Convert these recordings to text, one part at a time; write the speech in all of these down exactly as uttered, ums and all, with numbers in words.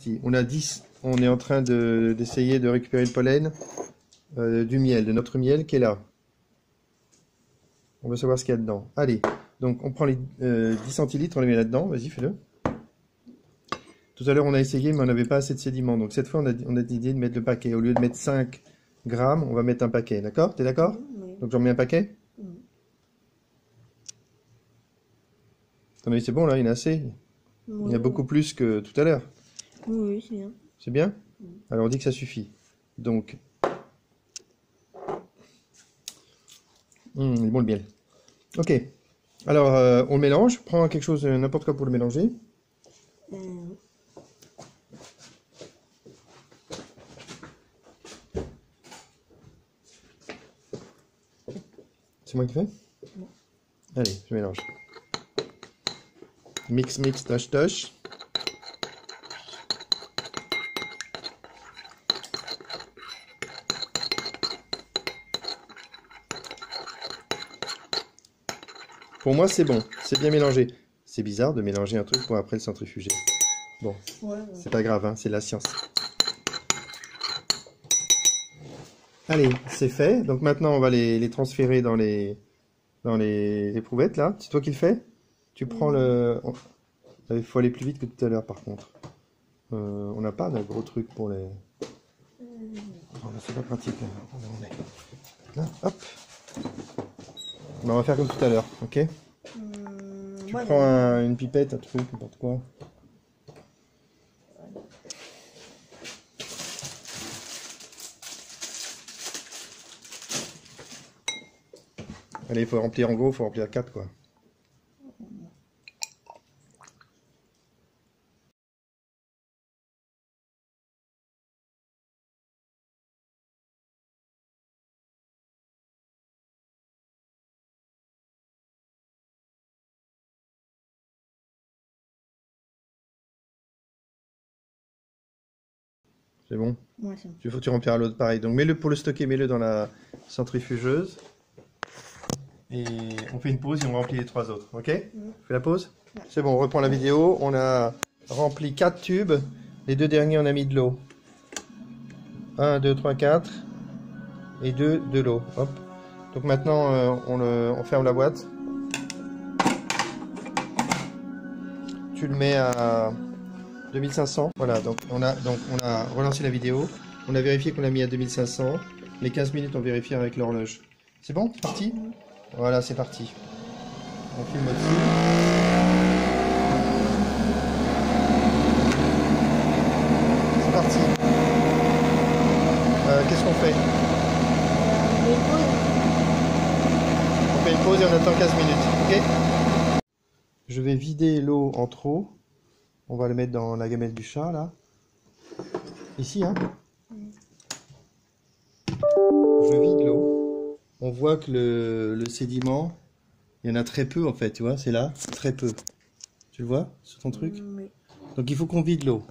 parti. On a dix. On est en train de, d'essayer de récupérer le pollen euh, du miel, de notre miel qui est là. On va savoir ce qu'il y a dedans. Allez, donc on prend les euh, dix centilitres, on les met là-dedans. Vas-y, fais-le. Tout à l'heure, on a essayé, mais on n'avait pas assez de sédiments. Donc cette fois, on a, on a l'idée de mettre le paquet. Au lieu de mettre cinq grammes, on va mettre un paquet. D'accord? T'es d'accord? Oui. Donc j'en mets un paquet? Oui. T'en as vu, c'est bon, là, il y en a assez. Oui, Il y en a beaucoup plus que tout à l'heure. Oui, oui, c'est bien. C'est bien? Oui. Alors on dit que ça suffit. Donc, hum, il est bon le miel. Ok. Alors, euh, on le mélange. Prends quelque chose, euh, n'importe quoi pour le mélanger. Euh, C'est moi qui fais? Non. Allez, je mélange. Mix, mix, touch, touch. Pour moi, c'est bon. C'est bien mélangé. C'est bizarre de mélanger un truc pour après le centrifuger. Bon, ouais, ouais. c'est pas grave, hein, c'est la science. Allez, c'est fait. Donc maintenant, on va les, les transférer dans les dans les éprouvettes, là. C'est toi qui le fais? Tu prends le... Il faut aller plus vite que tout à l'heure, par contre. Euh, on n'a pas de gros truc pour les... Oh, c'est pas pratique. Hein. On est... Là, hop. Ben, on va faire comme tout à l'heure, ok? Hum, Tu ouais, prends un- une pipette, un truc, n'importe quoi. Allez, il faut remplir en gros, il faut remplir quatre, quoi. C'est bon? ouais, c'est bon. Il faut que tu remplires l'autre pareil. Donc mets-le pour le stocker, mets-le dans la centrifugeuse. Et on fait une pause et on remplit les trois autres, ok? Mm. Fais la pause? Ouais. C'est bon, on reprend la vidéo. On a rempli quatre tubes. Les deux derniers, on a mis de l'eau. un, deux, trois, quatre. Et deux, de l'eau. Hop. Donc maintenant, euh, on, le, on ferme la boîte. Tu le mets à deux mille cinq cents. Voilà, donc on a, donc on a relancé la vidéo. On a vérifié qu'on l'a mis à deux mille cinq cents. Les quinze minutes, on vérifie avec l'horloge. C'est bon? C'est parti? Mm. Voilà, c'est parti. On filme au-dessus. C'est parti. Euh, Qu'est-ce qu'on fait? On fait une pause et on attend quinze minutes. Ok? Je vais vider l'eau en trop. On va le mettre dans la gamelle du chat, là. Ici, hein? Je vide l'eau. On voit que le, le sédiment, il y en a très peu, en fait, tu vois, c'est là, très peu. Tu le vois, sur ton truc? Mm, oui. Donc il faut qu'on vide l'eau.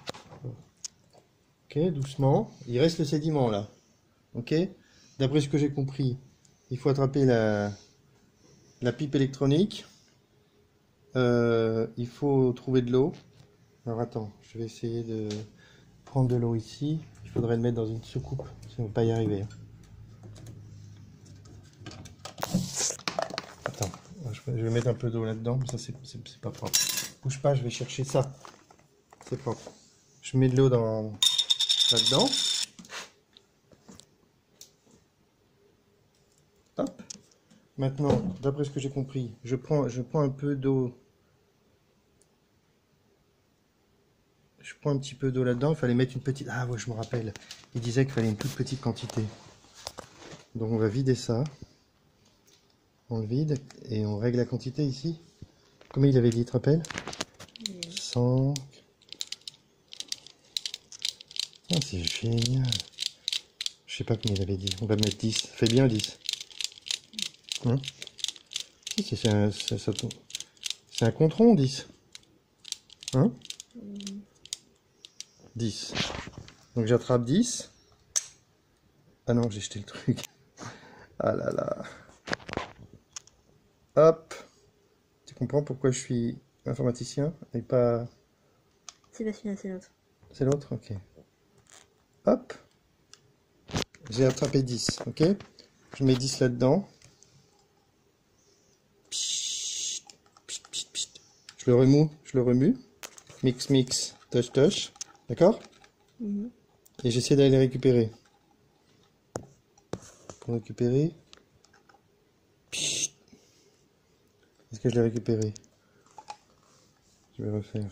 Ok, doucement. Il reste le sédiment, là. Ok? D'après ce que j'ai compris, il faut attraper la, la pipe électronique. Euh, il faut trouver de l'eau. Alors attends, je vais essayer de prendre de l'eau ici. Il faudrait le mettre dans une soucoupe, sinon on ne va pas y arriver. Attends, je vais mettre un peu d'eau là-dedans, mais ça c'est pas propre. Bouge pas, je vais chercher ça. C'est propre. Je mets de l'eau dans là-dedans. Hop. Maintenant, d'après ce que j'ai compris, je prends, je prends un peu d'eau. Je prends un petit peu d'eau là-dedans. Il fallait mettre une petite... Ah ouais, je me rappelle. Il disait qu'il fallait une toute petite quantité. Donc on va vider ça. On le vide et on règle la quantité ici. Combien il avait dit, tu te rappelles? cent. Ah, c'est génial. Je sais pas combien il avait dit. On va mettre dix. Fais bien dix. Hein? C'est un, c'est un compte rond, dix. Hein? dix. Donc j'attrape dix. Ah non, j'ai jeté le truc. Ah là là. Hop. Tu comprends pourquoi je suis informaticien et pas... C'est pas celui-là, c'est l'autre. C'est l'autre? Ok. Hop. J'ai attrapé dix, ok? Je mets dix là-dedans. Je le remue, je le remue. Mix, mix, touch, touch. D'accord? Mhm. Et j'essaie d'aller les récupérer. Pour récupérer. Est-ce que je l'ai récupéré? Je vais refaire.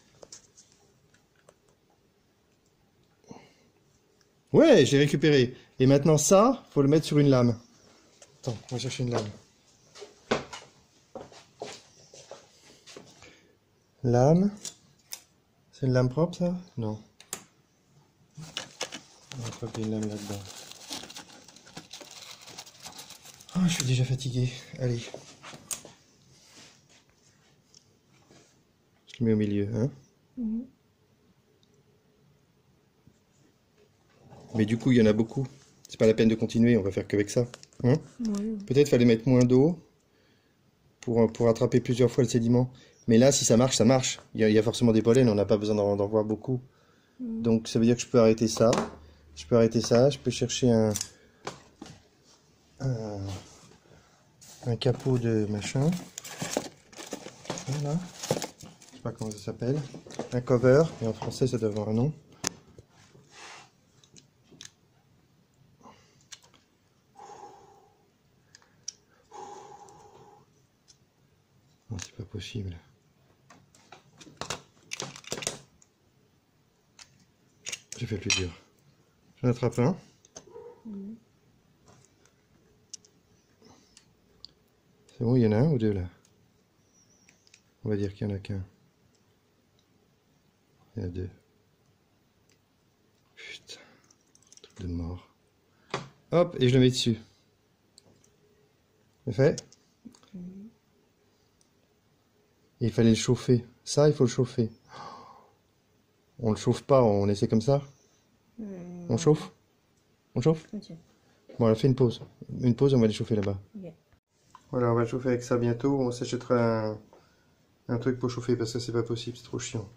Ouais, j'ai récupéré. Et maintenant ça, faut le mettre sur une lame. Attends, on va chercher une lame. Lame. C'est une lame propre ça? Non. On va attraper une lame là-dedans. Oh, je suis déjà fatigué. Allez. Je le mets au milieu, hein. Mhm. Mais du coup, il y en a beaucoup. C'est pas la peine de continuer, on va faire qu'avec ça. Hein? Ouais. Peut-être fallait mettre moins d'eau pour, pour attraper plusieurs fois le sédiment. Mais là, si ça marche, ça marche. Il y a, il y a forcément des pollens, on n'a pas besoin d'en d'en voir beaucoup. Mhm. Donc ça veut dire que je peux arrêter ça. Je peux arrêter ça, je peux chercher un, un, un capot de machin. Voilà. Je sais pas comment ça s'appelle. Un cover, et en français ça doit avoir un nom. Non, c'est pas possible. J'ai fait plus dur. J'en attrape un. Mhm. C'est bon, il y en a un ou deux là? On va dire qu'il y en a qu'un. Il y en a deux. Putain, truc de mort. Hop, et je le mets dessus. C'est fait. Mhm. Et il fallait le chauffer. Ça, il faut le chauffer. On le chauffe pas, on essaie comme ça. Mhm. On chauffe? On chauffe? Ok. Bon, on a fait une pause. Une pause, on va les chauffer là-bas. Ok. Voilà, on va chauffer avec ça bientôt. On s'achètera un, un truc pour chauffer parce que c'est pas possible, c'est trop chiant.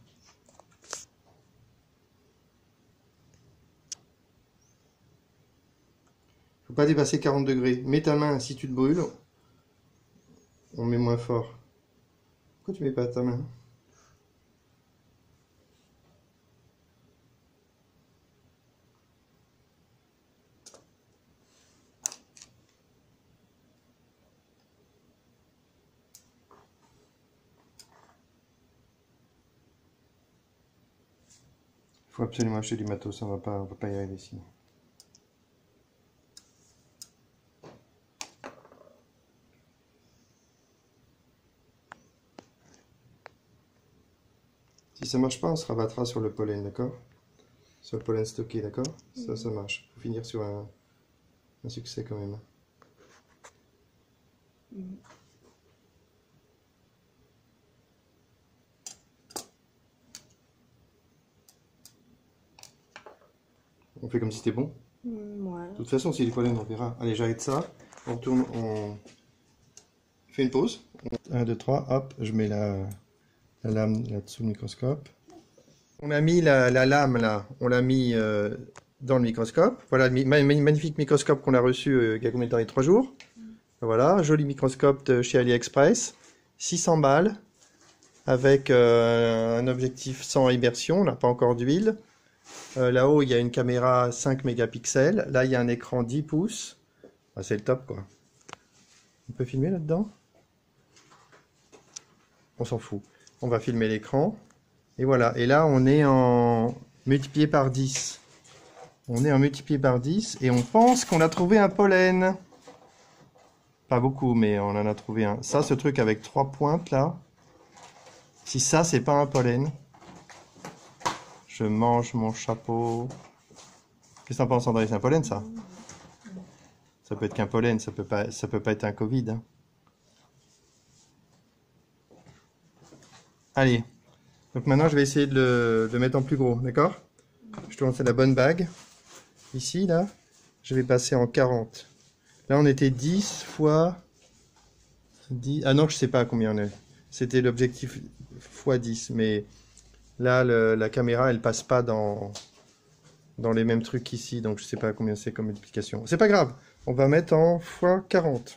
Faut pas dépasser quarante degrés. Mets ta main, si tu te brûles, on met moins fort. Pourquoi tu mets pas ta main? Il faut absolument acheter du matos, on va pas, on va pas y arriver sinon. Si ça marche pas, on se rabattra sur le pollen, d'accord? Sur le pollen stocké, d'accord? Ça, ça marche. Faut finir sur un, un succès quand même. Mhm. On fait comme si c'était bon. Mhm. Ouais. De toute façon, si les pollens, on verra. Allez, j'arrête ça. On retourne, on fait une pause. un, deux, trois, hop, je mets la, la lame là-dessous le microscope. On a mis la, la lame là, on l'a mis euh, dans le microscope. Voilà le mi- ma- ma- magnifique microscope qu'on a reçu euh, il y a combien de temps? Il y a trois jours. Voilà, joli microscope de chez AliExpress. six cents balles. Avec euh, un objectif sans immersion, on n'a pas encore d'huile. Euh, Là-haut, il y a une caméra cinq mégapixels. Là, il y a un écran dix pouces. Ah, c'est le top, quoi. On peut filmer là-dedans? On s'en fout. On va filmer l'écran. Et voilà. Et là, on est en multiplié par dix. On est en multiplié par dix. Et on pense qu'on a trouvé un pollen. Pas beaucoup, mais on en a trouvé un. Ça, ce truc avec trois pointes, là. Si ça, c'est pas un pollen. Je mange mon chapeau. Qu'est-ce que t'en penses, André? C'est un pollen, ça? Ça peut être qu'un pollen, ça peut pas, ça peut pas être un Covid. Hein. Allez. Donc maintenant, je vais essayer de le, de le mettre en plus gros, d'accord? Je te lancer la bonne bague. Ici, là, je vais passer en quarante. Là, on était dix fois dix. Ah non, je sais pas à combien on est. C'était l'objectif fois dix, mais Là, le- la caméra, elle passe pas dans, dans les mêmes trucs qu'ici, donc je sais pas combien c'est comme multiplication. C'est pas grave, on va mettre en fois quarante.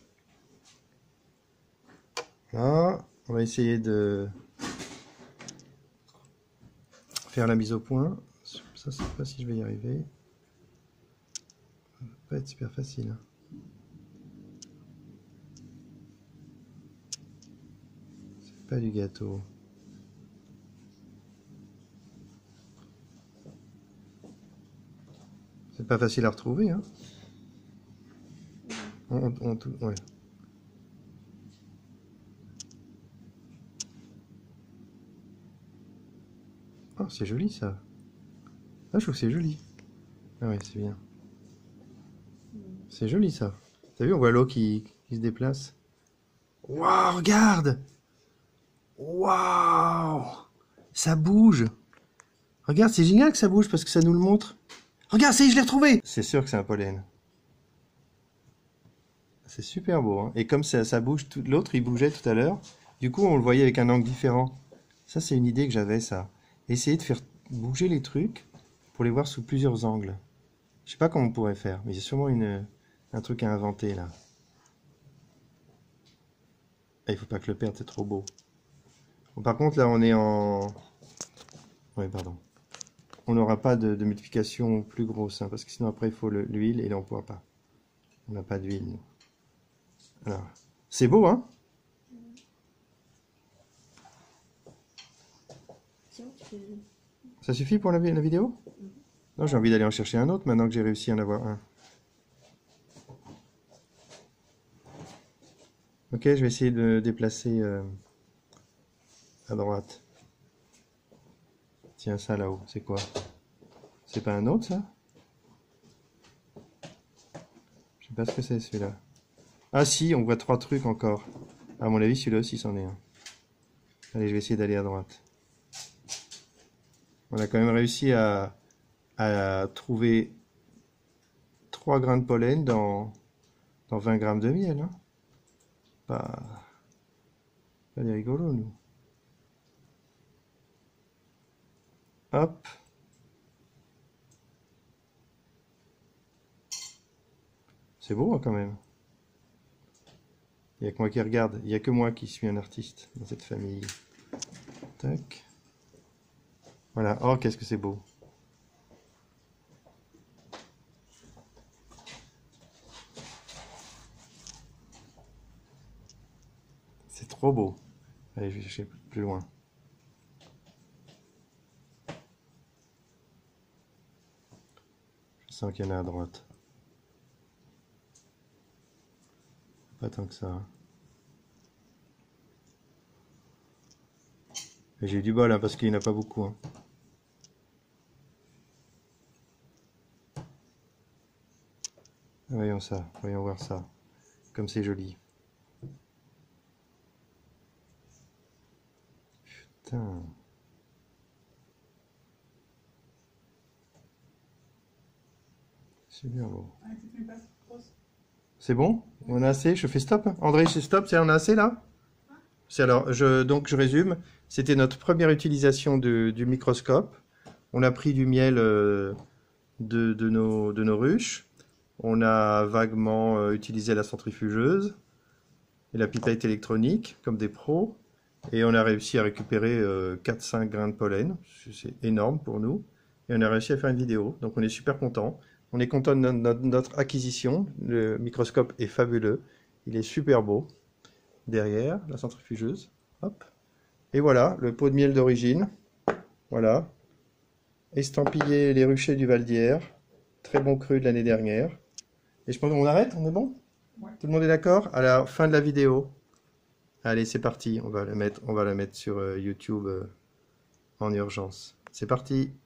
Là, on va essayer de faire la mise au point. Ça, je sais pas si je vais y arriver. Ça va pas être super facile. Hein. C'est pas du gâteau. C'est pas facile à retrouver, hein. On, on, on, ouais. Oh, c'est joli ça. Ah, je trouve que c'est joli. Ah ouais, c'est bien. C'est joli ça. T'as vu, on voit l'eau qui, qui se déplace. Waouh, regarde! Waouh! Ça bouge! Regarde, c'est génial que ça bouge parce que ça nous le montre. Regarde, ça y est, je l'ai retrouvé! C'est sûr que c'est un pollen. C'est super beau, hein. Et comme ça, ça bouge, tout... l'autre il bougeait tout à l'heure, du coup on le voyait avec un angle différent. Ça, c'est une idée que j'avais, ça. Essayer de faire bouger les trucs pour les voir sous plusieurs angles. Je sais pas comment on pourrait faire, mais il y a sûrement une, un truc à inventer là. Ah, il faut pas que le perde, c'est trop beau. Bon, par contre, là on est en... Oui, pardon. On n'aura pas de, de multiplication plus grosse, hein, parce que sinon après il faut l'huile et là on ne pourra pas. On n'a pas d'huile, nous. Alors, c'est beau, hein? Ça suffit pour la, la vidéo? Non, j'ai envie d'aller en chercher un autre maintenant que j'ai réussi à en avoir un. Ok, je vais essayer de déplacer euh, à droite. Tiens, ça là-haut, c'est quoi? C'est pas un autre, ça? Je sais pas ce que c'est, celui-là. Ah si, on voit trois trucs encore. À mon avis, celui-là aussi, c'en est un. Allez, je vais essayer d'aller à droite. On a quand même réussi à, à trouver trois grains de pollen dans, dans vingt grammes de miel. Hein. Pas, pas des rigolos, nous. Hop. C'est beau, hein, quand même. Il n'y a que moi qui regarde. Il n'y a que moi qui suis un artiste dans cette famille. Tac. Voilà. Oh, qu'est-ce que c'est beau. C'est trop beau. Allez, je vais chercher plus loin. Je sens qu'il y en a à droite. Pas tant que ça. Hein. J'ai eu du bol, hein, parce qu'il n'y en a pas beaucoup. Hein. Voyons ça, voyons voir ça. Comme c'est joli. Putain. Super beau. C'est bon? On a assez? Je fais stop? André, je fais stop? C'est on a assez là? C'est alors, je, donc je résume. C'était notre première utilisation de, du microscope. On a pris du miel euh, de, de, nos, de nos ruches. On a vaguement euh, utilisé la centrifugeuse et la pipette électronique comme des pros. Et on a réussi à récupérer euh, quatre cinq grains de pollen. C'est énorme pour nous. Et on a réussi à faire une vidéo. Donc on est super content. On est content de notre, notre, notre acquisition. Le microscope est fabuleux. Il est super beau. Derrière, la centrifugeuse. Hop. Et voilà, le pot de miel d'origine. Voilà. Estampillé les ruchers du Val d'Hier. Très bon cru de l'année dernière. Et je pense qu'on arrête, on est bon? Ouais. Tout le monde est d'accord? À la fin de la vidéo. Allez, c'est parti. On va la mettre, on va la mettre sur euh, YouTube euh, en urgence. C'est parti.